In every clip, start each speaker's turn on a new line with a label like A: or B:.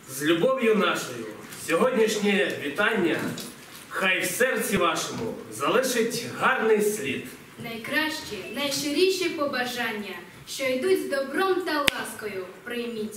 A: З любов'ю нашою сьогоднішнє вітання хай в серці вашому залишить гарний слід.
B: Найкращі, найщиріші побажання, що йдуть з добром та ласкою, прийміть.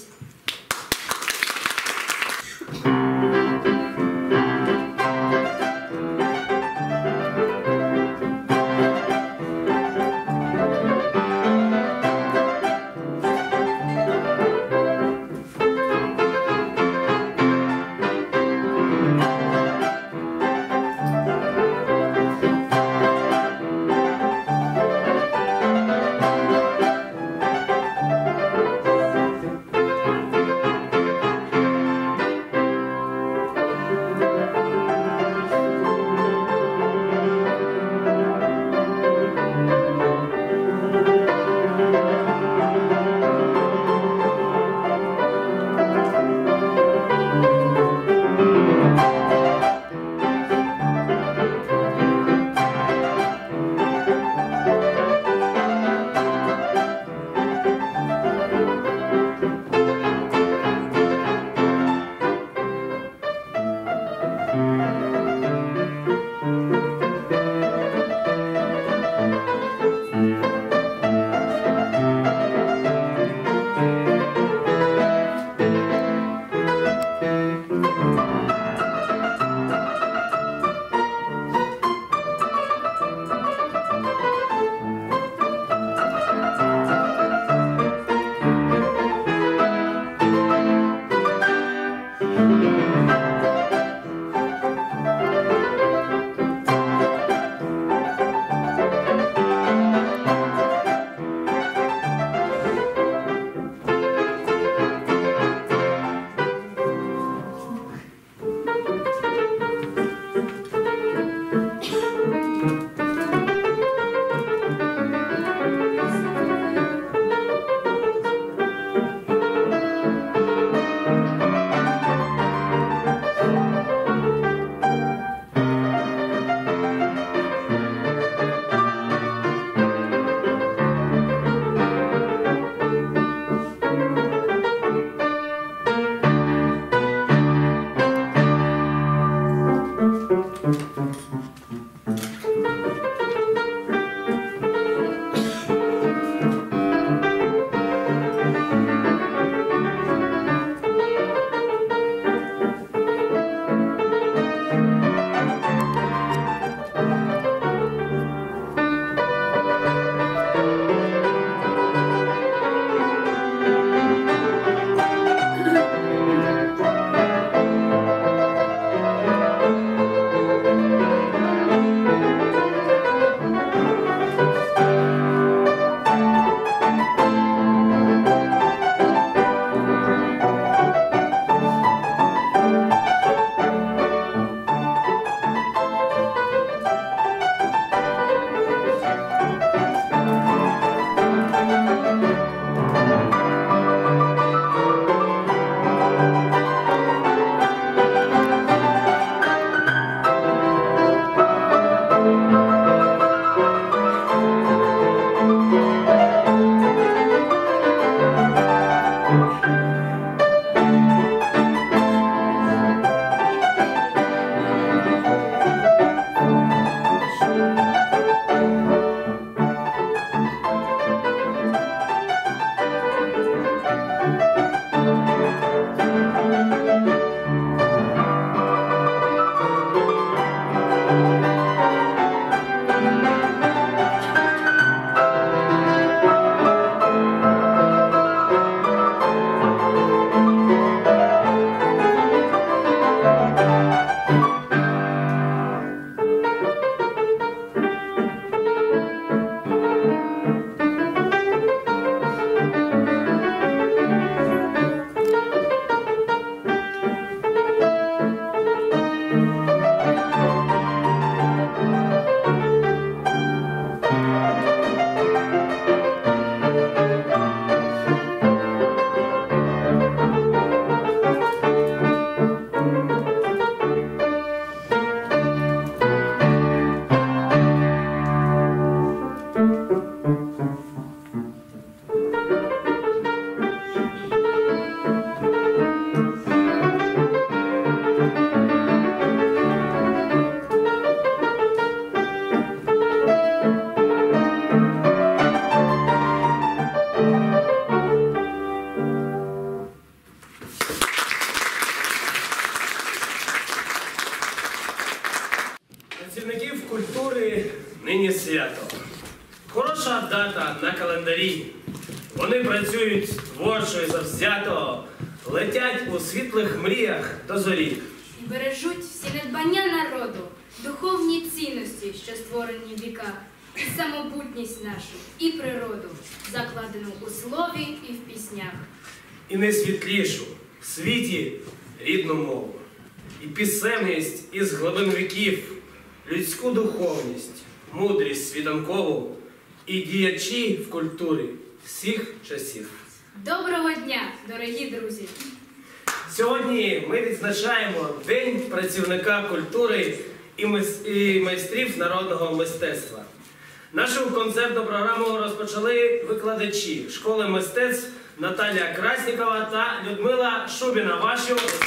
A: нині свято. Хороша дата на календарі. Вони працюють творчо і завзято, летять у світлих мріях до зорі.
B: І бережуть всі недбання народу, духовні цінності, що створені в віках, і самобутність нашу, і природу, закладену у слові і в піснях.
A: І найсвітлішу в світі рідну мову, і пісенність із глибин віків, людську духовність, мудрість світанкову і діячі в культурі всіх часів.
B: Доброго дня, дорогі друзі!
A: Сьогодні ми відзначаємо День працівника культури і майстрів народного мистецтва. Нашу концертну програму розпочали викладачі школи мистецтв Наталія Краснікова та Людмила Шубіна. Ваші оплески.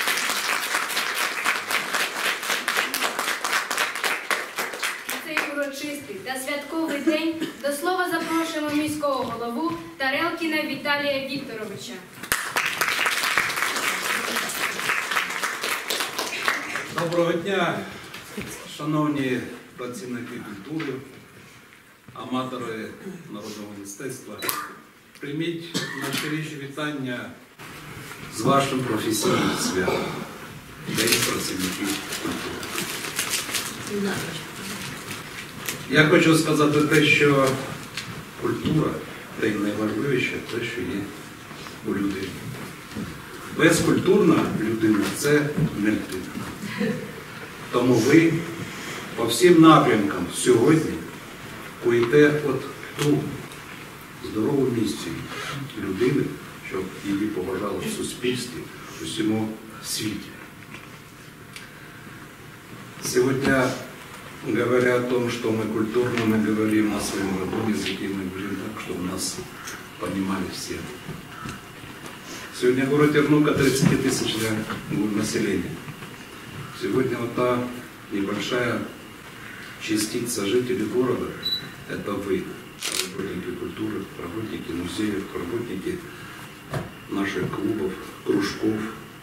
B: Цей урочистий та святковий день до слова запрошуємо міського голову Тарелкіна Віталія Вікторовича.
C: Доброго дня, шановні працівники культури, аматори народного мистецтва. Прийміть найщиріші вітання з вашим професійним святом. День працівників культури. Я хочу сказати те, що культура – це найважливіше те, що є у людини. Безкультурна людина – це не людина. Тому ви по всім напрямкам сьогодні куєте от ту здорову місію людини, щоб її поважали в суспільстві, в усьому світі. Сегодня, говоря о том, что мы культурно, мы говорим на своем родном языке, мы говорим так, чтобы нас понимали все. Сегодня город Тернука 30-тысячное население. Сегодня вот та небольшая частица жителей города – это вы, работники культуры, работники музеев, работники наших клубов, кружков,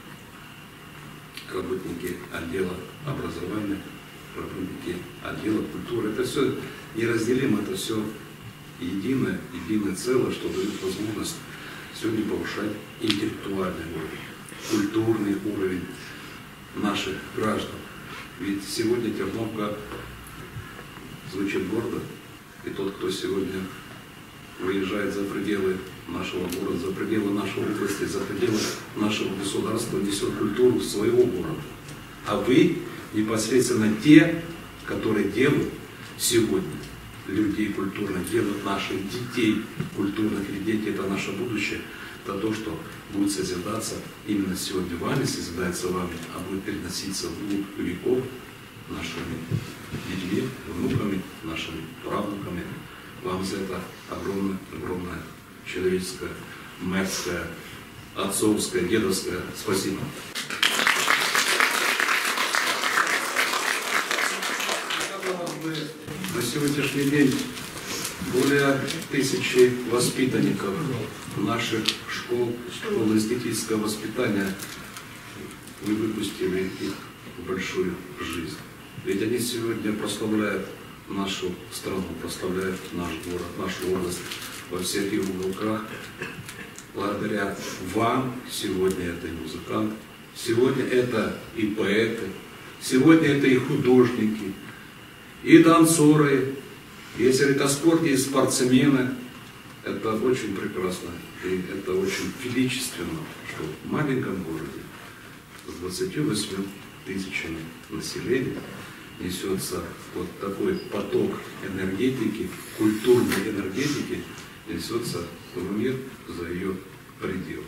C: работники отдела образования, работники отдела культуры. Это все неразделимо, это все единое целое, что дает возможность сегодня повышать интеллектуальный уровень, культурный уровень наших граждан. Ведь сегодня Терновка звучит гордо, и тот, кто сегодня выезжает за пределы нашего города, за пределы нашей области, за пределы нашего государства, несет культуру своего города. А вы непосредственно те, которые делают сегодня людей культурных, делают наших детей культурных, ведь дети – это наше будущее, это то, что будет созидаться именно сегодня вами, созидается вами, а будет переноситься вглубь веков нашими детьми, внуками, нашими правнуками. Вам за это огромное человеческое, мэрское, отцовское, дедовское спасибо. На сегодняшний день более 1000 воспитанников наших школ, школы эстетического воспитания, вы выпустили их в большую жизнь. Ведь они сегодня прославляют нашу страну, прославляют наш город, нашу область во всех ее уголках. Благодаря вам сегодня это и музыканты, сегодня это и поэты, сегодня это и художники, и танцоры, если это спорт, и спортсмены. Это очень прекрасно и это очень величественно, что в маленьком городе с 28 тысячами населения несется вот такой поток энергетики, культурной энергетики, несется в мир за ее пределы.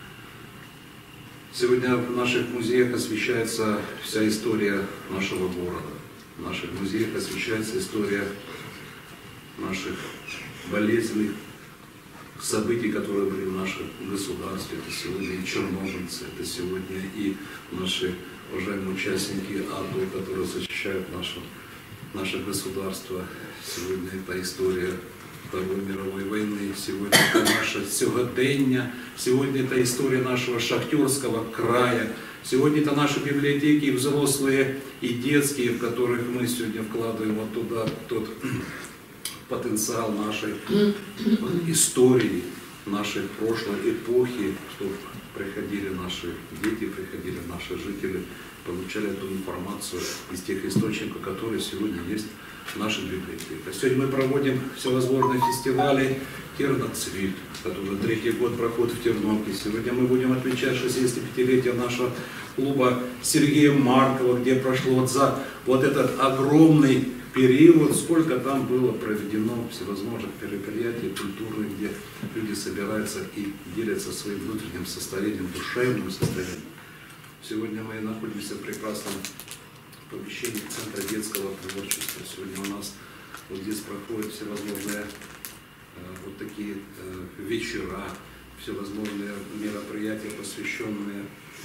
C: Сегодня в наших музеях освещается вся история нашего города. В наших музеях освещается история наших болезненных событий, которые были в нашем государстве. Это сегодня и чернобыльцы, это сегодня и наши уважаемые участники АТО, которые защищают наше государство. Сегодня это история Второй мировой войны, сегодня это наше сьогодення, сегодня это история нашего шахтерского края, Сегодня это наши библиотеки, и взрослые, и детские, в которых мы сегодня вкладываем вот туда тот потенциал нашей истории, нашей прошлой эпохи, чтобы приходили наши дети, приходили наши жители, получали эту информацию из тех источников, которые сегодня есть в наших библиотеках. Сегодня мы проводим всевозможные фестивали «Терноцвет», который 3-й год проходит в Терновке. Сегодня мы будем отмечать 65-летие нашего клуба Сергея Маркова, где прошло вот за вот этот огромный период, сколько там было проведено всевозможных мероприятий культурных, где люди собираются и делятся своим внутренним состоянием, душевным состоянием. Сегодня мы находимся в прекрасном помещении Центра детского творчества. Сегодня у нас вот здесь проходят всевозможные вот такие вечера, всевозможные мероприятия, посвященные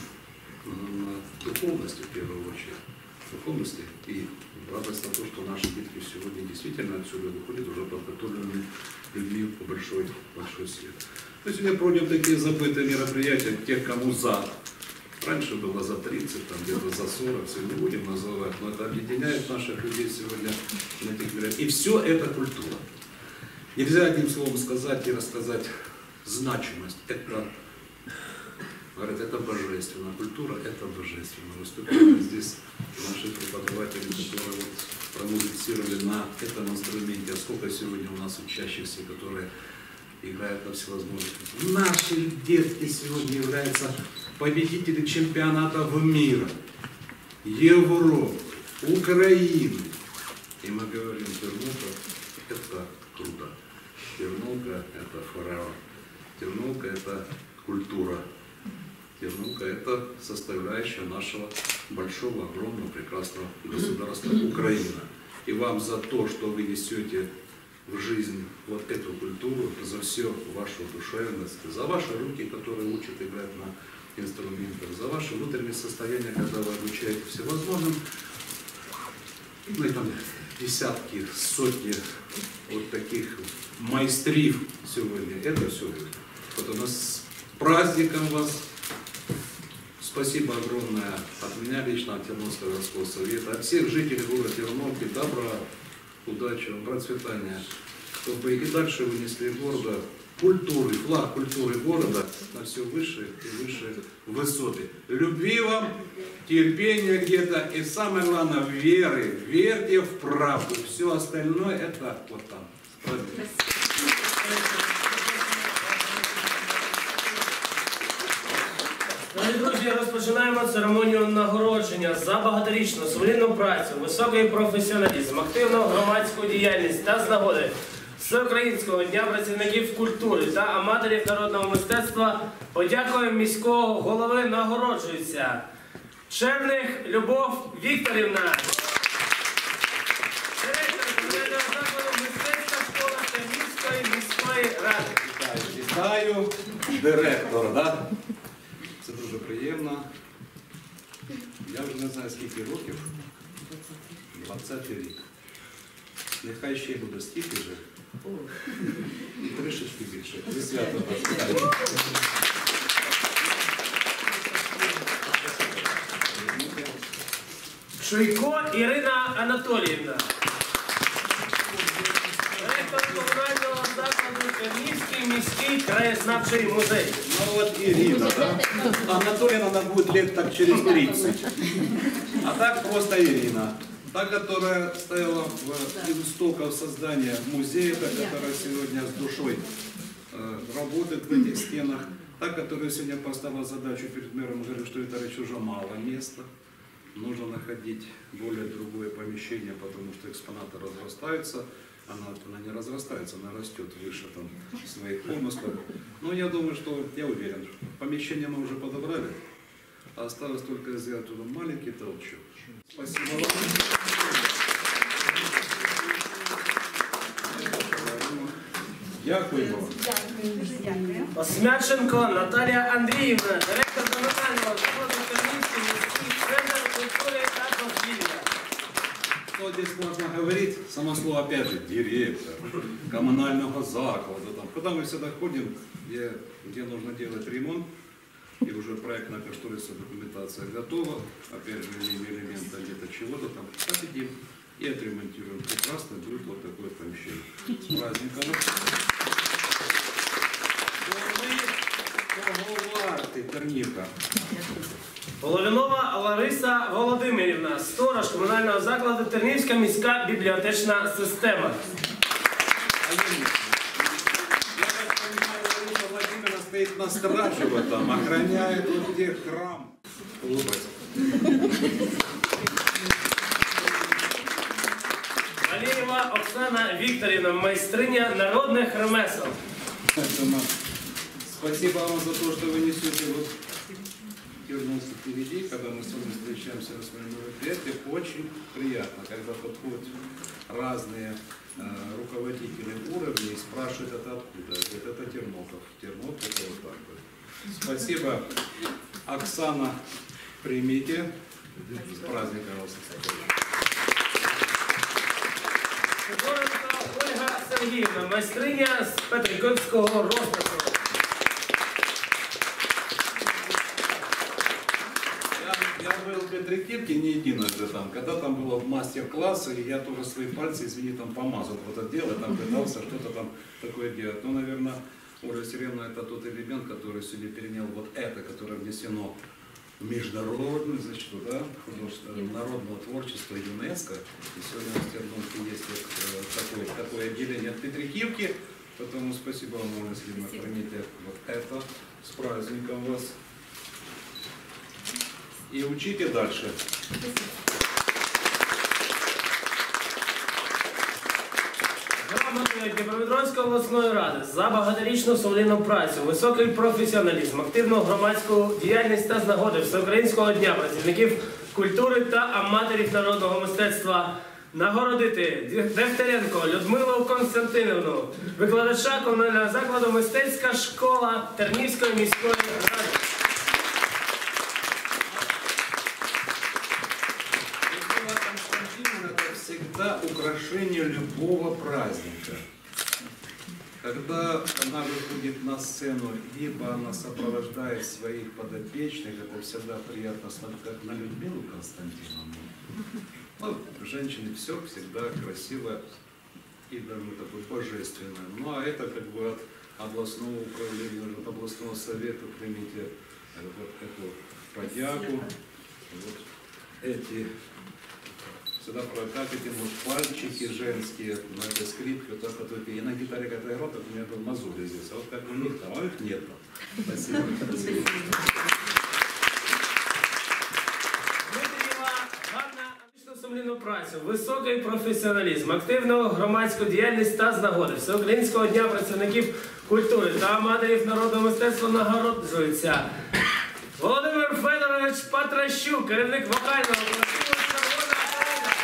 C: духовности в первую очередь. Духовности и радость на то, что наши детки сегодня действительно отсюда выходят уже подготовленными людьми по большой свет. Мы сегодня проводим такие забытые мероприятия, тех, кому за. Раньше было за 30, там где-то за 40, сегодня будем называть, но это объединяет наших людей сегодня на этих мероприятиях. И все это культура. Нельзя одним словом сказать и рассказать значимость. Это, говорят, это божественно. Культура – это божественно. Выступали здесь наши преподаватели, которые вот промузицировали на этом инструменте. А сколько сегодня у нас учащихся, которые играют на всевозможных. Наши детки сегодня являются победителями чемпионатов мира, Европы, Украины. И мы говорим, Терновка – это круто. Терновка – это forever. Терновка – это культура. Терновка – это составляющая нашего большого, огромного, прекрасного государства Украина. И вам за то, что вы несете в жизнь вот эту культуру, за всю вашу душевность, за ваши руки, которые учат играть на инструментах, за ваше внутреннее состояние, когда вы обучаете всевозможным, ну и там десятки, сотни вот таких майстров сегодня. Это все. Вот у нас с праздником вас. Спасибо огромное от меня лично, от Терновского городского совета, от всех жителей города Терновки. Добра, удачи вам, процветания, чтобы и дальше вы несли города культуры, флаг культуры города на все выше и выше высоты. Любви вам, терпения где-то и самое главное веры. Верьте в правду. Все остальное это вот там.
A: Дорогі друзі, розпочинаємо церемонію нагородження за багаторічну сумлінну працю, високий професіоналізм, активну громадську діяльність та з нагоди Всеукраїнського дня працівників культури та аматорів народного мистецтва. Подякуємо міського голови, нагороджується Черних Любов Вікторівна, директор комунального закладу мистецтва школа Тернівської міської ради.
C: Вітаю, директор, да? Це дуже приємно. Я вже не знаю, скільки років. 20-й рік. Нехай ще буде стільки же. І трішечки більше. Ви свято вас.
A: Шуйко Ірина Анатоліївна, директор комунального закладу Тернівський міський краєзнавчий музей.
C: Ну вот Ирина, да? Анатолина она будет лет так через 30. А так просто Ирина. Та, которая стояла в истоках создания музея, та, которая сегодня с душой работает в этих стенах. Та, которая сегодня поставила задачу перед мэром, говорит, что это уже мало места. Нужно находить более другое помещение, потому что экспонаты разрастаются. Она не разрастается, она растет выше там своих помыслов. Но я думаю, что, я уверен, помещение мы уже подобрали, а осталось только сделать туда маленький толчок. Спасибо вам. Дякую вам.
A: Осмяченко Наталія Андріївна, директор комунального закладу Тернівський міський центр культури та дозвілля.
C: Что здесь можно говорить? Само слово, опять же, директор коммунального заклада. Там. Куда мы всегда ходим, где нужно делать ремонт, И уже проектно-кошторисная документация готова. Опять же, элемента где-то чего-то там победим и отремонтируем. Прекрасно будет вот такое помещение. С праздником. Терніка.
A: Головінова Лариса Володимирівна, сторож комунального закладу Тернівська міська бібліотечна система.
C: Я так понимаю, Лариса Владимировна стоит на страже в этом, охраняет вот где храм. Улыбайся.
A: Валєєва Оксана Вікторівна, майстриня народних ремесел.
C: Спасибо вам за то, что вы несете вот тернусы впереди, когда мы с вами встречаемся на своем мероприятии. Очень приятно, когда подходят разные руководители уровней и спрашивают, это откуда. Говорят, это Тернопов. Тернопов это вот так вот. Спасибо, Оксана, примите. С праздником вас.
A: Городка Ольга Сергіївна, майстриня з Петриківського розпису.
C: Я был в Петрикивке не единожды там. Когда там было мастер-класс, и я тоже свои пальцы, извини, там помазал вот это дело, там пытался что-то там такое делать. Ну, наверное, Ольга Сергеевна это тот элемент, который сегодня перенял вот это, которое внесено в международную, значит, да, народного творчества ЮНЕСКО. И сегодня у нас в Терновке есть вот такое отделение от Петрикивки. Поэтому спасибо вам, Ольга Сергеевна, примите вот это. С праздником вас. И учите дальше.
A: Грамотою Дніпропетровської обласної ради за багаторічну сумлінну працю, високий професіоналізм, активну громадську діяльність та з нагоди Всеукраїнського дня працівників культури та аматорів народного мистецтва нагородити Дехтяренко Людмилу Константинівну, викладача комунального закладу «Мистецька школа» Тернівської міської ради.
C: Это всегда украшение любого праздника. Когда она выходит на сцену, либо она сопровождает своих подопечных, это всегда приятно смотреть, как на Людмилу Константиновну. Ну, женщины все всегда красиво и даже такое божественное. Ну а это как бы от областного управления, от областного совета примите вот эту подяку. Вот эти всегда как эти вот пальчики женские на этой скрипке, вот так вот, и на гитаре как играл, так у меня был мозоль здесь, а вот как у них там, а их нет. Спасибо. Спасибо.
A: Сумлінну працю, високий професіоналізм, активну громадську діяльність та з нагоди Всеукраїнського дня працівників культури та аматорів народного мистецтва нагороджується Володимир Федорович Патращук, керівник вокального колективу «Червона калина».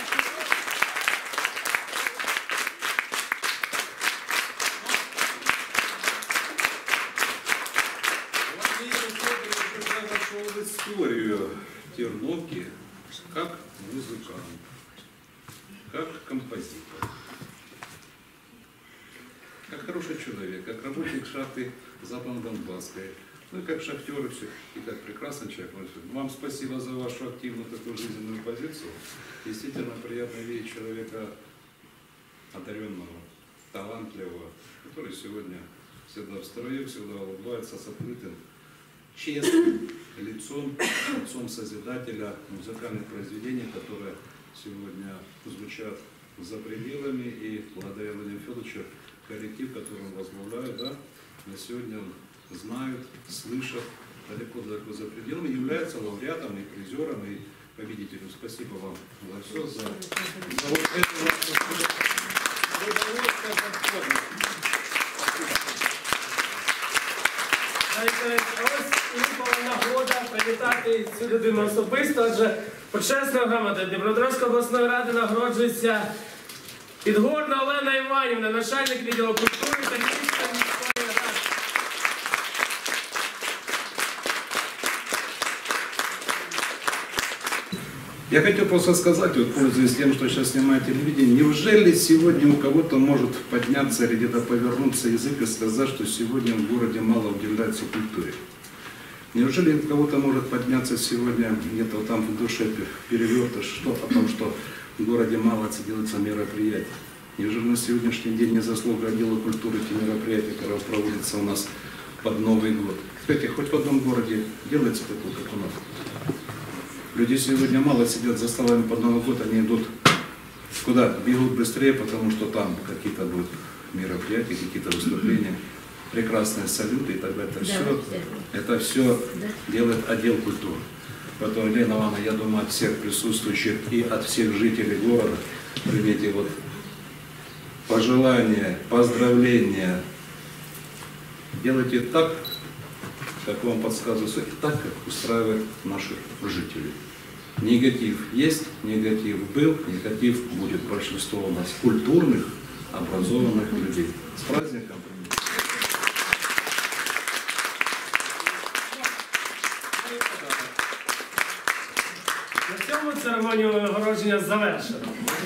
C: Я вошел в историю Терновки как музыкант, как композитор, как хороший человек, как работник шахты Западно-Донбасской, ну и как шахтер и как прекрасный человек. Вам спасибо за вашу активную такую жизненную позицию. Действительно приятно видеть человека одаренного, талантливого, который сегодня всегда в строю, всегда улыбается с открытым, честным лицом, отцом Созидателя музыкальных произведений, которые сегодня звучат за пределами, и благодаря Владимиру Федоровичу коллектив, который он возглавляет, да, на сегодня знают, слышат далеко-далеко за пределами, является лауреатом и призером, и победителем. Спасибо вам за все, за вот это удовольствие подходит.
A: Ось випала нагода привітати цю людину особисто, адже почесною грамотою Дніпропетровської обласної ради нагороджується Підгорна Олена Іванівна, начальник відділу культури та міської міської ради.
C: Я хотел просто сказать, вот, пользуясь тем, что сейчас снимаю телевидение, неужели сегодня у кого-то может подняться или где-то повернуться язык и сказать, что сегодня в городе мало уделяется культуре? Неужели у кого-то может подняться сегодня где-то там в душе переверта, что о том, что в городе Малоце делается мероприятие? Неужели на сегодняшний день не заслуга отдела культуры те мероприятия, которые проводятся у нас под Новый год? Кстати, хоть в одном городе делается такое, как у нас. Люди сегодня мало сидят за столами под Новый год, они идут куда? Бегут быстрее, потому что там какие-то будут мероприятия, какие-то выступления, прекрасные салюты и так далее. Это все делает отдел культуры. Поэтому, Елена Ивановна, я думаю, от всех присутствующих и от всех жителей города примите вот пожелания, поздравления. Делайте так, как вам подсказывает, и так, как устраивает наших жителей. Негатив есть, негатив был, негатив будет. Большинство у нас культурных, образованных людей. С праздником!
A: На цьому церемонію нагородження завершено.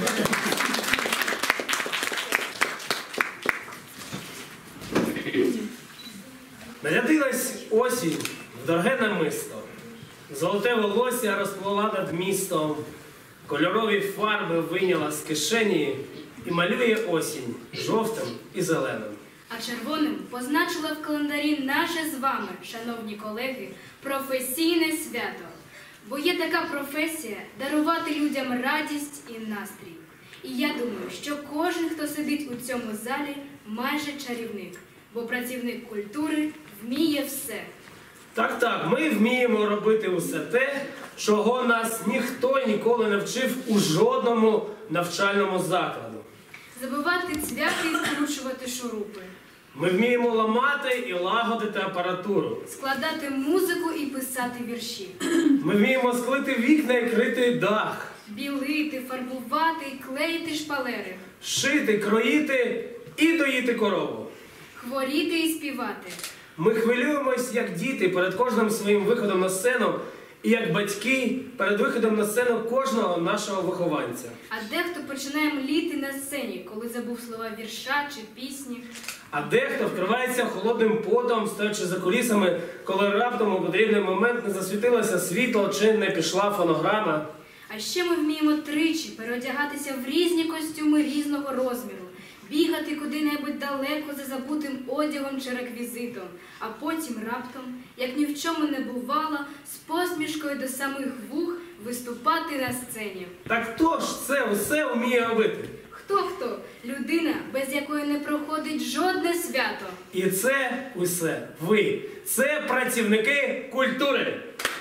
A: Нарядилась осінь в дороге намисто. Золоте волосся розплила над містом, кольорові фарби вийняла з кишені і малює осінь жовтим і зеленим.
B: А червоним позначила в календарі наше з вами, шановні колеги, професійне свято. Бо є така професія – дарувати людям радість і настрій. І я думаю, що кожен, хто сидить у цьому залі, майже чарівник. Бо працівник культури вміє все.
A: Так, ми вміємо робити усе те, чого нас ніхто ніколи не вчив у жодному навчальному закладу.
B: Забивати цвяхи і скручувати шурупи.
A: Ми вміємо ламати і лагодити апаратуру.
B: Складати музику і писати вірші.
A: Ми вміємо склити вікна і крити дах.
B: Білити, фарбувати і клеїти шпалери.
A: Шити, кроїти і доїти корову.
B: Хворіти і співати.
A: Ми хвилюємось, як діти, перед кожним своїм виходом на сцену, і як батьки перед виходом на сцену кожного нашого вихованця.
B: А дехто починає мліти на сцені, коли забув слова вірша чи пісні.
A: А дехто вкривається холодним потом, стоячи за кулісами, коли раптом у потрібний момент не засвітилося світло чи не пішла фонограма.
B: А ще ми вміємо тричі переодягатися в різні костюми різного розміру, бігати куди-небудь далеко за забутим одягом чи реквізитом, а потім раптом, як ні в чому не бувало, з посмішкою до самих вух виступати на сцені.
A: Так хто ж це все вміє робити?
B: Хто? Людина, без якої не проходить жодне свято.
A: І це усе ви. Це працівники культури.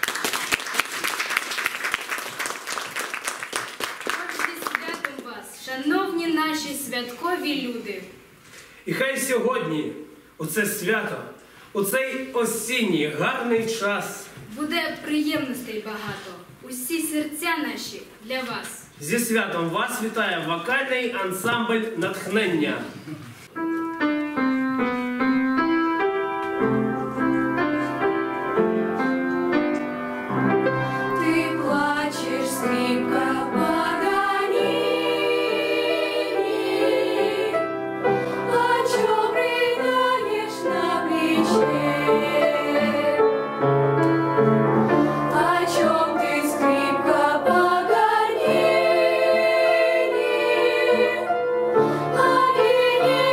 B: Зі святом вас, шановні наші святкові люди.
A: І хай сьогодні, у це свято, у цей осінній гарний час,
B: Буде приємностей багато. Усі серця наші для вас.
A: зі святом вас вітає вокальний ансамбль «Натхнення».
D: Ти плачеш, скрипка Паганіні, а чо придаєш на плече? А чом ти, скрипка Паганіні, а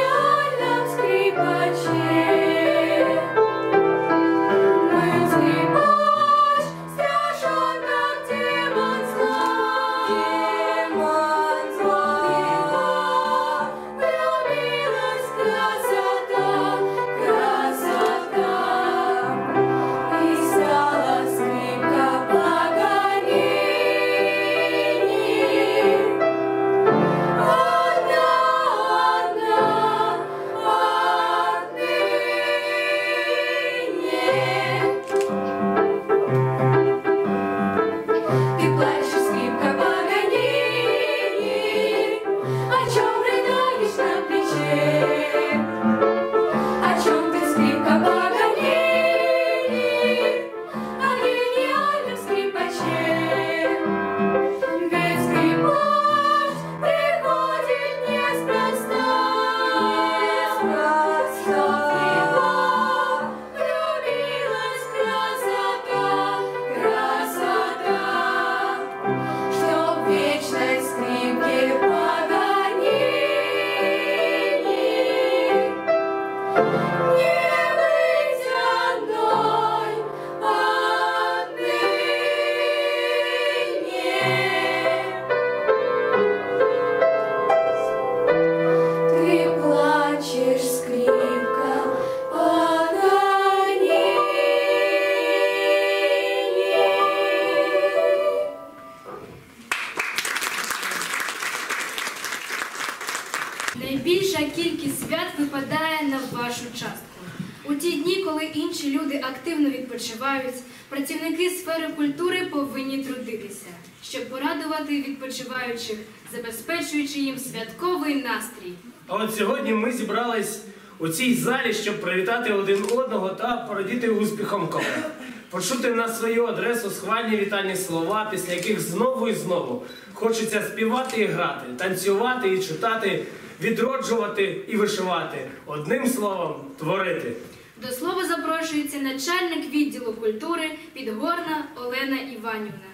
B: найбільша кількість свят випадає на вашу частку. У ті дні, коли інші люди активно відпочивають, працівники сфери культури повинні трудитися, щоб порадувати відпочиваючих, забезпечуючи їм святковий настрій.
A: А от сьогодні ми зібрались у цій залі, щоб привітати один одного та порадіти успіхом колег. Почути на свою адресу схвальні вітальні слова, після яких знову і знову хочеться співати і грати, танцювати і читати, відроджувати і вишивати. Одним словом, творити.
B: До слова запрошується начальник відділу культури Підгорна Олена Іванівна.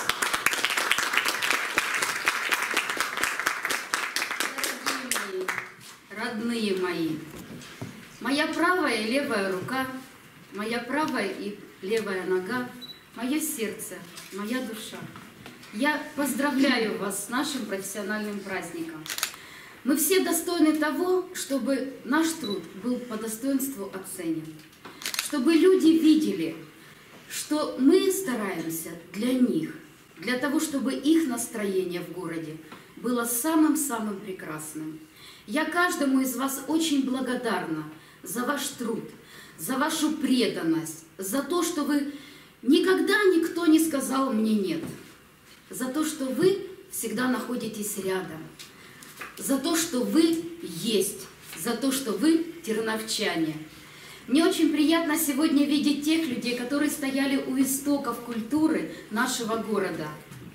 E: Родные мои, моя правая и левая рука, моя правая и левая нога, мое сердце, моя душа. Я поздравляю вас с нашим профессиональным праздником. Мы все достойны того, чтобы наш труд был по достоинству оценен, чтобы люди видели, что мы стараемся для них, для того, чтобы их настроение в городе было самым-самым прекрасным. Я каждому из вас очень благодарна за ваш труд, за вашу преданность, за то, что вы никогда никто не сказал мне «нет», за то, что вы всегда находитесь рядом, за то, что вы есть, за то, что вы терновчане. Мне очень приятно сегодня видеть тех людей, которые стояли у истоков культуры нашего города.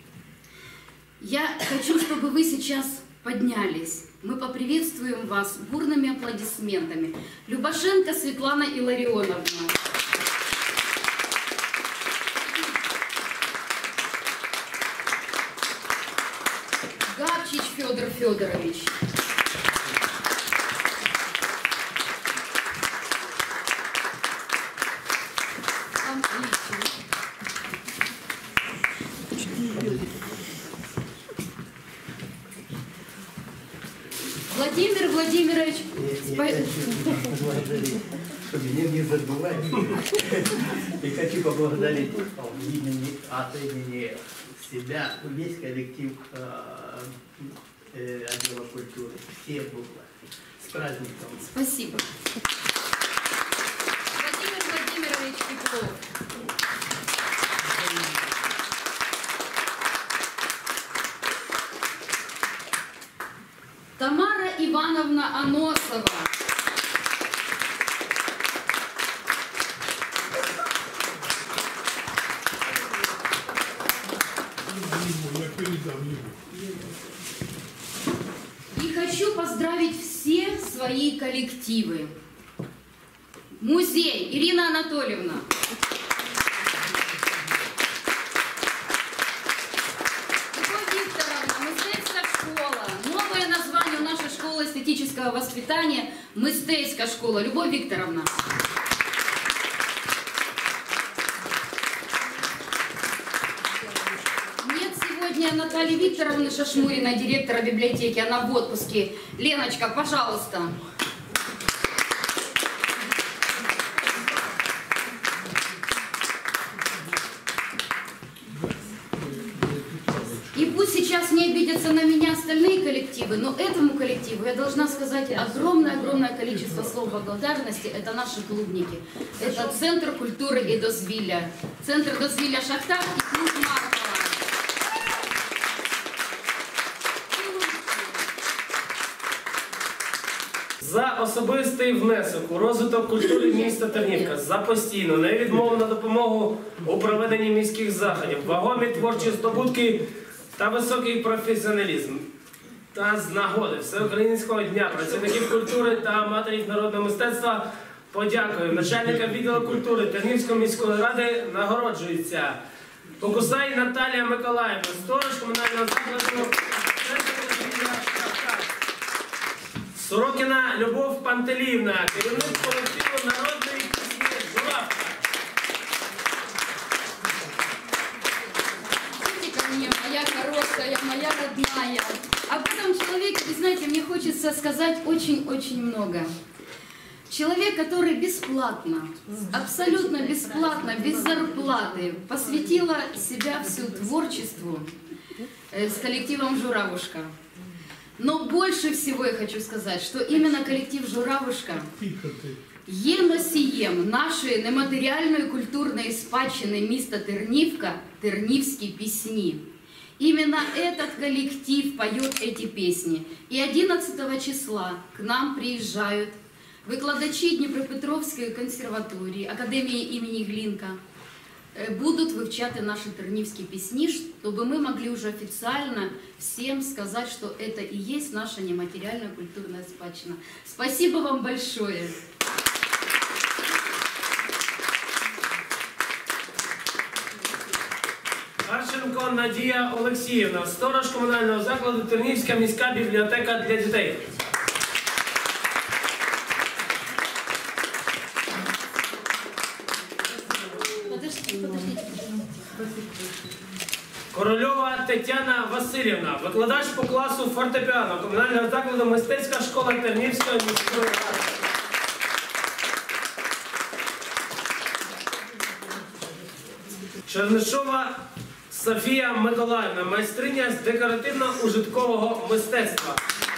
E: Я хочу, чтобы вы сейчас поднялись. Мы поприветствуем вас бурными аплодисментами. Любашенко Светлана Илларионовна. Габчич Федор Федорович. Владимир Владимирович,
F: поблагодарить, что меня не забывали. И хочу поблагодарить от имени себя, весь коллектив отдела культуры, всех буквально. С праздником.
E: спасибо. Владимир Владимирович Петров. Тамара Ивановна Аносова. И хочу поздравить все свои коллективы. Музей Ирина Анатольевна. Любовь Викторовна, мистецька школа. Новое название у нашей школы эстетического воспитания – мистецька школа. Любовь Викторовна. Нет сегодня Натальи Викторовны Шашмуриной, директора библиотеки. Она в отпуске. Леночка, пожалуйста. И пусть сейчас не обидятся на меня остальные коллективы, но этому коллективу я должна сказать огромное количество слов благодарности. Это наши клубники. Это Центр культуры и дозвілля. Центр дозвілля Шахтар и клуб Маркова.
A: За особистий внесок у розвиток культури міста Тернівка, за постійну, невідмовну допомогу у проведенні міських заходів, вагомі творчі здобутки та високий професіоналізм. Та з нагоди Всеукраїнського дня працівників культури та аматорів народного мистецтва подякую. Начальника відділу культури Тернівської міської ради нагороджується Покусай Наталія Миколаївна, сторож комунального закладу Сорокіна Любов Пантеліївна, керівник колективу народної пісні «Журавка».
E: Идите ко мне, моя хорошая, моя родная. Об этом человеке, вы знаете, мне хочется сказать очень-очень много. Человек, который бесплатно, абсолютно бесплатно, без зарплаты посвятила себя всю творчеству с коллективом «Журавушка». Но больше всего я хочу сказать, что именно коллектив «Журавушка» є носієм нашої нематеріальної культурної спадщини міста Тернівка «Тернівські пісні». Именно этот коллектив поет эти песни. И 11 числа к нам приезжают викладачі Дніпропетровської консерваторії, Академії імені Глинка, будут вивчати наши тернівські песни, чтобы мы могли уже официально всем сказать, что это и есть наша нематериальная культурная спадщина. Спасибо вам большое!
A: Харченко Надія Олексіївна, сторож комунального закладу Тернівська міська бібліотека для дітей. Корольова Тетяна Васильівна, викладач по класу фортепіано комунального закладу мистецька школа Тернівської міської ради. Чернишова Софія Миколаївна, майстриня з декоративно-ужиткового мистецтва.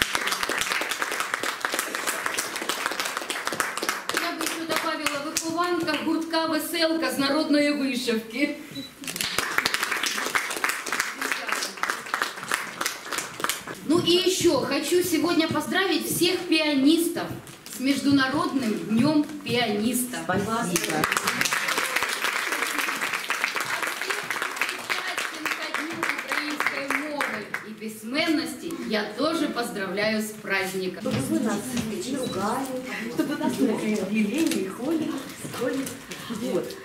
E: Я би ще добавила вихованка гуртка «Веселка» з народної вишивки. Ну и еще хочу сегодня поздравить всех пианистов с Международным днем пианиста. Спасибо. Письменности я тоже поздравляю с праздником.
G: Чтобы вы нас не ругали, чтобы нас не объявления и ходят. Вот.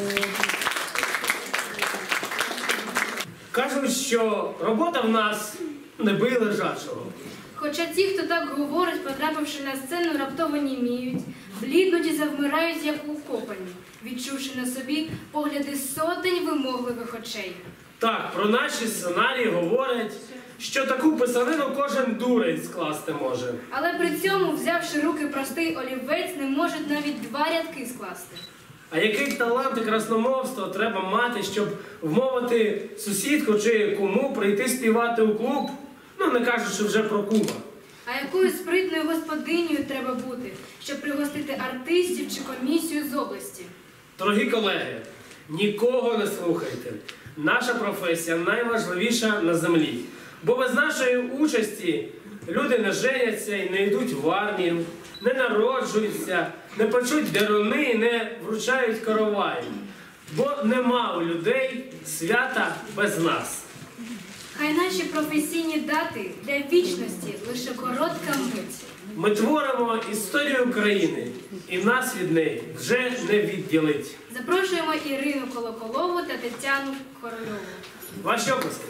A: Кажуть, що робота в нас не бий лежачого.
B: Хоча ті, хто так говорить, потрапивши на сцену, раптово німіють, бліднуть і завмирають, як укопані, відчувши на собі погляди сотень вимогливих очей.
A: Так, про наші сценарії говорять, що таку писанину кожен дурень скласти може.
B: Але при цьому, взявши руки простий олівець, не можуть навіть 2 рядки скласти.
A: А який талант і красномовство треба мати, щоб вмовити сусідку чи куму прийти співати у клуб, ну не кажучи вже про кума.
B: А якою спритною господинею треба бути, щоб пригостити артистів чи комісію з області?
A: Дорогі колеги, нікого не слухайте. Наша професія найважливіша на землі. Бо без нашої участі люди не женяться і не йдуть в армію, не народжуються, не печуть деруни, не вручають короваї. Бо нема у людей свята без нас.
B: Хай наші професійні дати для вічності лише коротка мить.
A: Ми творимо історію України, і нас від неї вже не відділить.
B: Запрошуємо Ірину Колоколову та Тетяну Корольову.
A: Ваші оплески.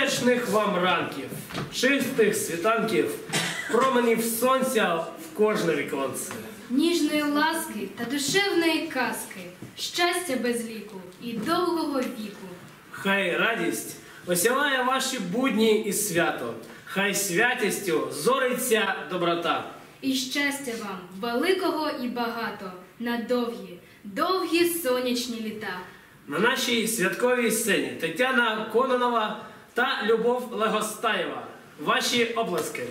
A: Сонячних вам ранків, чистих світанків, променів сонця в кожне віконце.
B: Ніжної ласки та душевної казки, щастя без ліку і довгого віку.
A: Хай радість осяває ваші будні і свято, хай святістю зориться доброта.
B: І щастя вам великого і багато на довгі, довгі сонячні літа.
A: На нашій святковій сцені Тетяна Кононова та Любов Легостаєва. Ваші оплески.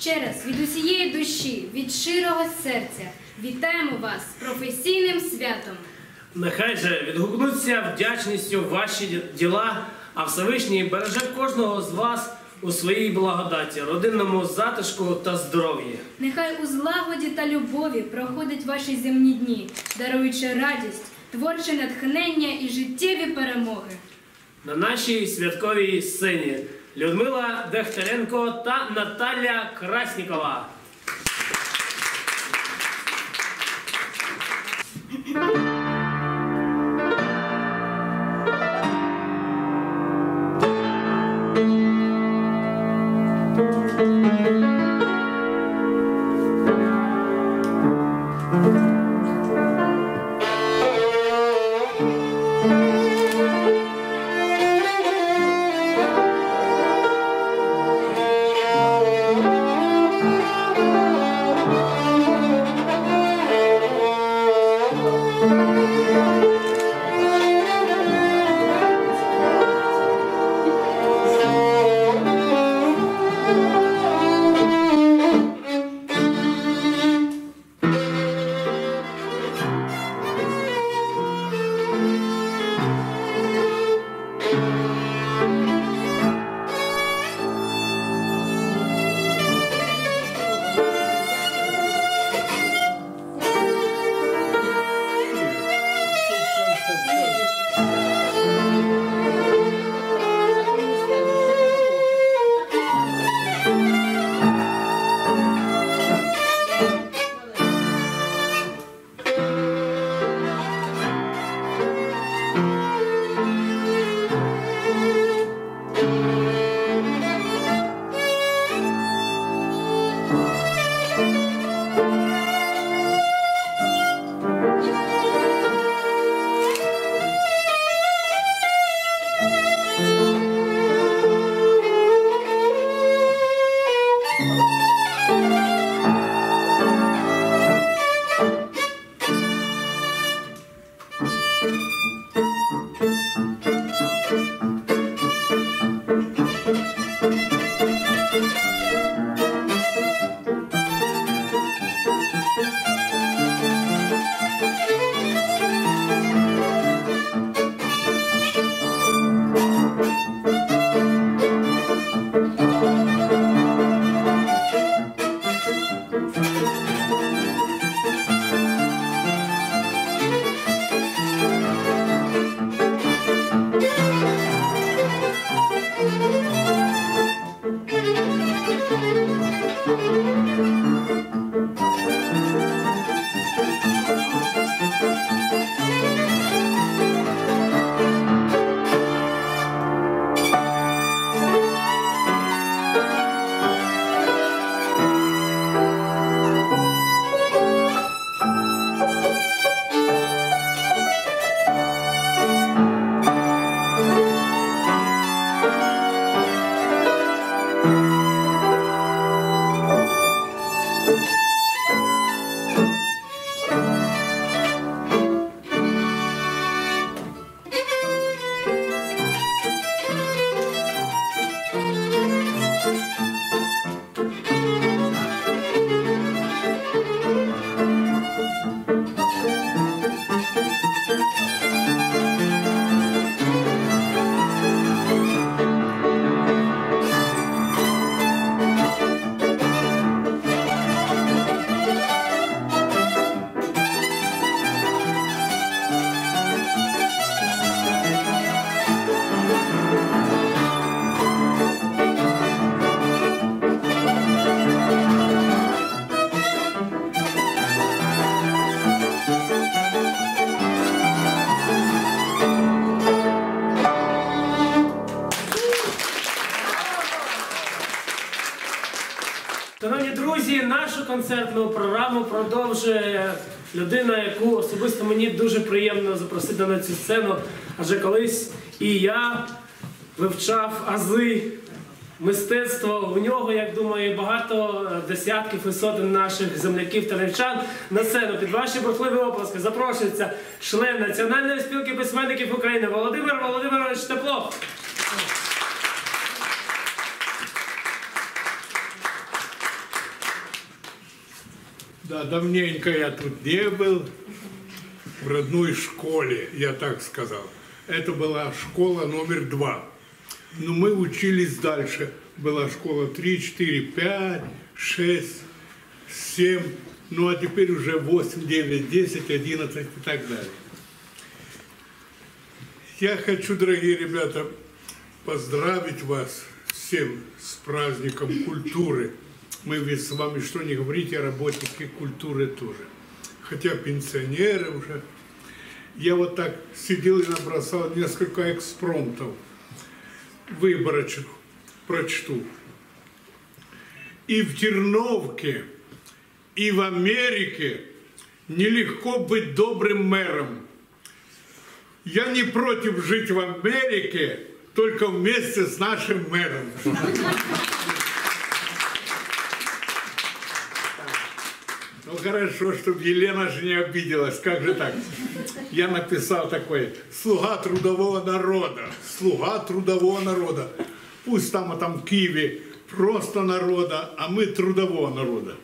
B: Ще раз від усієї душі, від щирого серця вітаємо вас з професійним святом.
A: Нехай же відгукнуться вдячністю ваші діла, а Всевишній береже кожного з вас у своїй благодаті, родинному затишку та здоров'ї.
B: Нехай у злагоді та любові проходять ваші земні дні, даруючи радість, творче натхнення і життєві перемоги.
A: На нашій святковій сцені Людмила Дехтяренко та Наталя Краснікова. Шановні друзі, нашу концертну програму продовжує людина, яку особисто мені дуже приємно запросити на цю сцену, адже колись і я вивчав ази мистецтва. У нього, як думаю, багато десятків і сотень наших земляків та рівчан. На сцену під ваші бурхливі оплески запрошується член Національної спілки письменників України Володимир Володимирович Теплов.
H: Да, давненько я тут не был, в родной школе, я так сказал. Это была школа номер 2. Но мы учились дальше. Была школа 3, 4, 5, 6, 7, ну а теперь уже 8, 9, 10, 11 и так далее. Я хочу, дорогие ребята, поздравить вас всем с праздником культуры. Мы ведь с вами, что не говорите, работники культуры тоже. Хотя пенсионеры уже. Я вот так сидел и набросал несколько экспромтов. Выборочных прочту. И в Терновке, и в Америке нелегко быть добрым мэром. Я не против жить в Америке, только вместе с нашим мэром. Ну хорошо, чтобы Елена же не обиделась. Как же так? Я написал такой: слуга трудового народа. Слуга трудового народа. Пусть там, в Киеве просто народа, а мы трудового народа.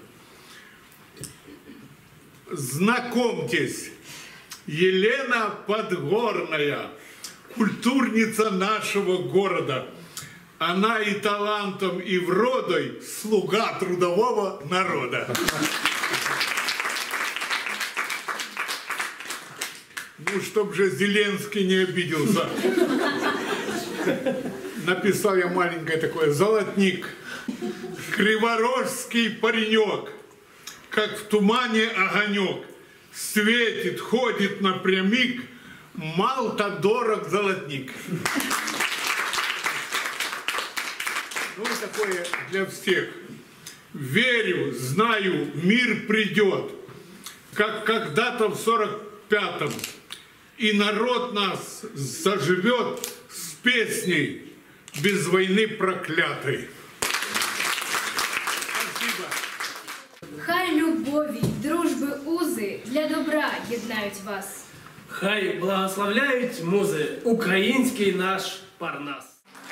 H: Знакомьтесь, Елена Подгорная, культурница нашего города. Она и талантом, и вродой слуга трудового народа. Ну, чтоб же Зеленский не обиделся. Написал я маленькое такое: золотник, криворожский паренек, как в тумане огонек, светит, ходит напрямик, мал-то дорог золотник. Ну, такое для всех. Верю, знаю, мир придет, как когда-то в 45-м. И народ нас заживет с песней «Без войны проклятой». Спасибо.
B: Хай любові, дружби, узи для добра єднають вас.
A: Хай благословляють музи український наш Парнас.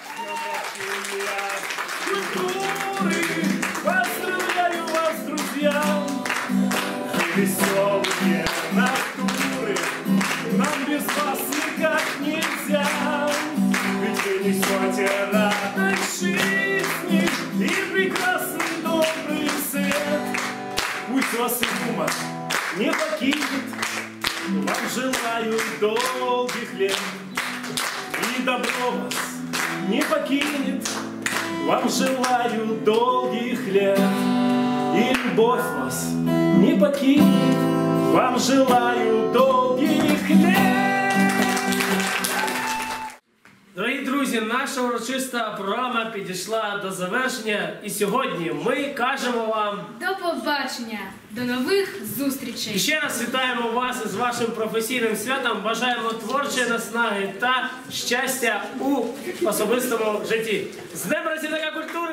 I: Поздравляю вас, друзья! Веселые натуры, нам без вас никак нельзя. Ведь вы несете радость жизни и прекрасный добрый свет. Пусть вас и юмор не покинет, вам желаю долгих лет. И добро вас не покинет, вам желаю долгих лет. И любовь вас не покинет, вам желаю долгих лет.
A: Дорогі друзі, наша урочиста програма підійшла до завершення. І сьогодні ми кажемо вам
B: До побачення, до нових зустрічей.
A: і ще раз вітаємо вас із вашим професійним святом. Бажаємо творчої наснаги та щастя у особистому житті. З Днем працівника культури!